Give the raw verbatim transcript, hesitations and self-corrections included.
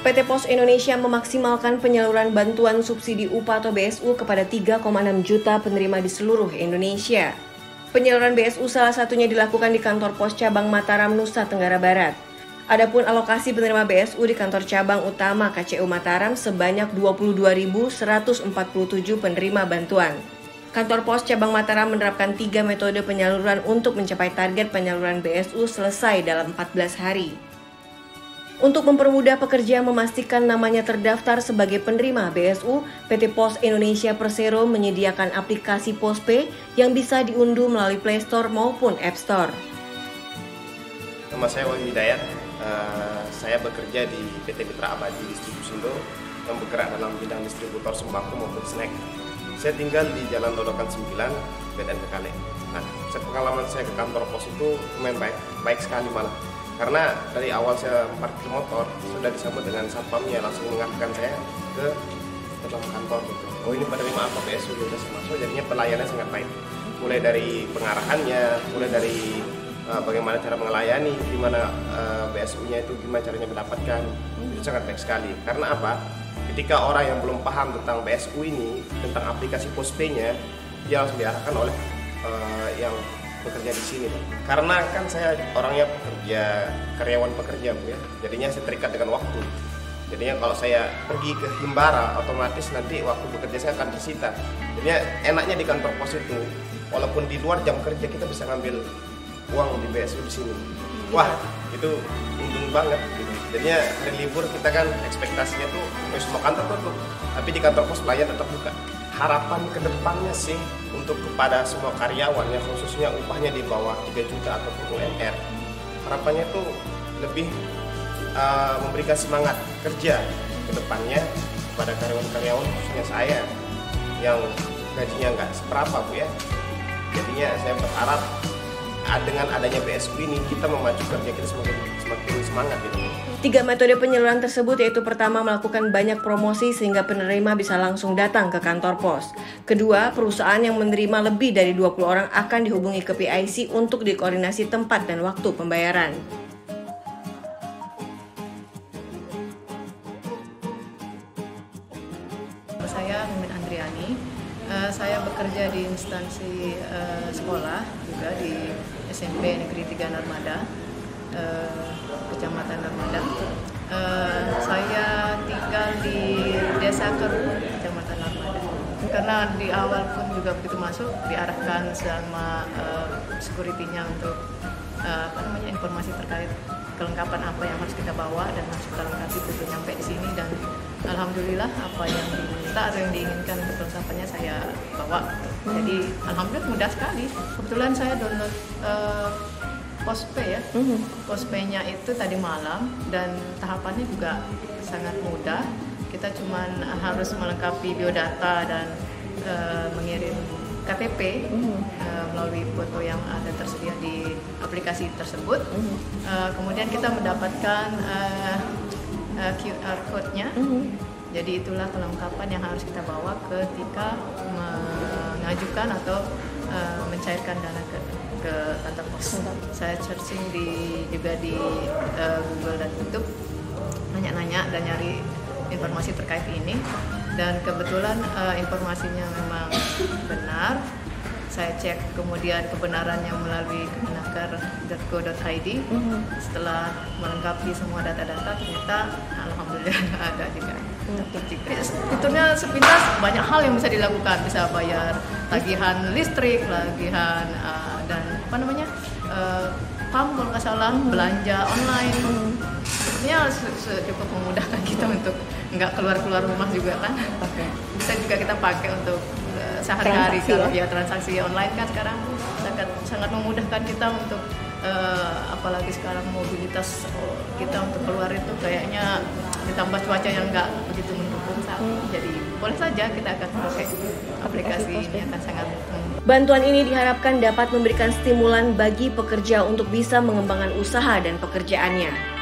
P T Pos Indonesia memaksimalkan penyaluran bantuan subsidi upah atau B S U kepada tiga koma enam juta penerima di seluruh Indonesia. Penyaluran B S U salah satunya dilakukan di kantor pos cabang Mataram, Nusa Tenggara Barat. Adapun alokasi penerima B S U di kantor cabang utama K C U Mataram sebanyak dua puluh dua ribu seratus empat puluh tujuh penerima bantuan. Kantor pos cabang Mataram menerapkan tiga metode penyaluran untuk mencapai target penyaluran B S U selesai dalam empat belas hari. Untuk mempermudah pekerja memastikan namanya terdaftar sebagai penerima B S U, P T Pos Indonesia Persero menyediakan aplikasi Pospay yang bisa diunduh melalui Play Store maupun App Store. Nama saya Wahyu Hidayat, uh, saya bekerja di P T Mitra Abadi Distribusindo yang bergerak dalam bidang distributor sembako maupun snack. Saya tinggal di Jalan Dodokan sembilan, Medan Kekale. Nah, pengalaman saya ke kantor pos itu lumayan baik, baik sekali malah. Karena dari awal saya parkir motor, sudah disambut dengan satpamnya, langsung mengarahkan saya ke dalam kantor gitu. Oh, ini penerima apa B S U, sudah saya masuk, jadinya pelayanannya sangat baik. Mulai dari pengarahannya, mulai dari uh, bagaimana cara melayani, gimana uh, B S U-nya itu, gimana caranya mendapatkan, itu sangat baik sekali. Karena apa? Ketika orang yang belum paham tentang B S U ini, tentang aplikasi Pospay-nya, dia langsung diarahkan oleh uh, yang bekerja di sini, karena kan saya orangnya pekerja, karyawan pekerja, Bu ya. Jadinya saya terikat dengan waktu. Jadinya kalau saya pergi ke Himbara, otomatis nanti waktu bekerja saya akan tersita. Jadinya enaknya di kantor pos itu, walaupun di luar jam kerja kita bisa ngambil uang di B S U di sini. Wah, itu untung banget. Gitu. Jadinya hari libur kita kan ekspektasinya tuh semua kantor tutup, tapi di kantor pos pelayan tetap buka. Harapan kedepannya sih untuk kepada semua karyawan yang khususnya upahnya di bawah tiga juta ataupun U M R, harapannya itu lebih uh, memberikan semangat kerja kedepannya kepada karyawan-karyawan khususnya saya yang gajinya nggak seberapa, Bu ya. Jadinya saya berharap dengan adanya B S U ini kita memacu kerja kita semakin semakin semangat gitu. Tiga metode penyaluran tersebut yaitu pertama melakukan banyak promosi sehingga penerima bisa langsung datang ke kantor pos. Kedua, perusahaan yang menerima lebih dari dua puluh orang akan dihubungi ke P I C untuk dikoordinasi tempat dan waktu pembayaran. Saya Mimin Andriani. Uh, saya bekerja di instansi uh, sekolah juga di S M P Negeri tiga Narmada, uh, Kecamatan Narmada. Uh, saya tinggal di Desa Keru, Kecamatan Narmada. Karena di awal pun juga begitu masuk diarahkan sama uh, security-nya untuk uh, apa namanya informasi terkait kelengkapan apa yang harus kita bawa dan harus kita lengkapi begitu nyampe di sini, dan alhamdulillah apa yang diminta atau yang diinginkan untuk kelengkapannya saya bawa. Jadi alhamdulillah mudah sekali. Kebetulan saya download uh, Pospay ya. Pospay-nya itu tadi malam dan tahapannya juga sangat mudah. Kita cuman harus melengkapi biodata dan uh, mengirim K T P uh, melalui foto yang ada tersedia di aplikasi tersebut. Uh, kemudian kita mendapatkan uh, uh, Q R code-nya. Jadi itulah kelengkapan yang harus kita bawa ketika mengajukan atau uh, mencairkan dana ke, ke kantor pos. Saya searching di juga di uh, Google dan YouTube, nanya-nanya dan nyari informasi terkait ini, dan kebetulan uh, informasinya memang benar. Saya cek kemudian kebenarannya melalui kemenaker dot go dot i d. Mm-hmm. Setelah melengkapi semua data-data, ternyata alhamdulillah ada juga. Fiturnya sepintas banyak hal yang bisa dilakukan, bisa bayar tagihan listrik, tagihan uh, dan apa namanya uh, P A M kalau nggak salah, belanja online. Sebenarnya cukup memudahkan kita untuk nggak keluar-keluar rumah juga kan. Okay. Bisa juga kita pakai untuk uh, sehari-hari kalau ya transaksi online kan sekarang sangat sangat memudahkan kita untuk uh, apalagi sekarang mobilitas kita untuk keluar itu kayaknya ditambah cuaca yang nggak begitu mendukung saat ini. Jadi boleh saja kita akan pakai aplikasi ini, akan sangat memudahkan. Bantuan ini diharapkan dapat memberikan stimulan bagi pekerja untuk bisa mengembangkan usaha dan pekerjaannya.